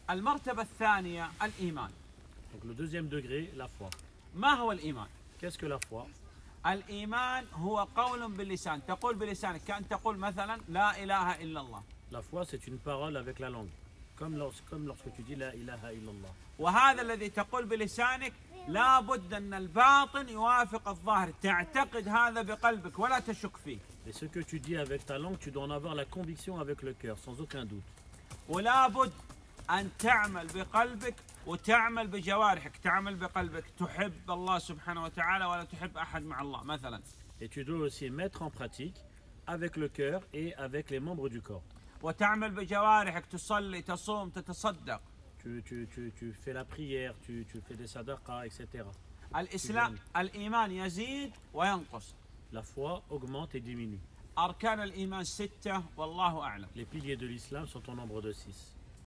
المرتبة الثانية الإيمان. Donc le deuxième degré, la foi. ما هو الإيمان؟ Qu'est-ce que la foi? الإيمان هو قول باللسان، تقول بلسانك كأن تقول مثلا لا إله إلا الله. La foi, c'est une parole avec la langue. Comme lorsque tu dis la ilaha illallah. وهذا الذي تقول بلسانك لا بد أن الباطن يوافق الظاهر، تعتقد هذا بقلبك ولا تشك فيه. Et ce que tu dis avec ta langue, tu dois en avoir la conviction avec le cœur, sans aucun doute. ولا بد أن تعمل بقلبك وتعمل بجوارحك، تعمل بقلبك تحب الله سبحانه وتعالى ولا تحب أحد مع الله مثلا. Et tu dois aussi mettre en pratique avec le cœur et avec les membres du corps. وتعمل بجوارحك، تصلي تصوم تتصدق. Tu fais la prière, tu fais des sadaqas, etc. الإسلام الإيمان يزيد وينقص. La foi augmente et diminue. أركان الإيمان 6 والله أعلم. Les piliers de l'islam sont au nombre de 6.